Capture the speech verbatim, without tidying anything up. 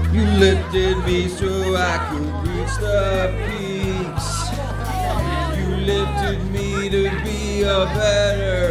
You lifted me so I could reach the peaks. You lifted me to be a better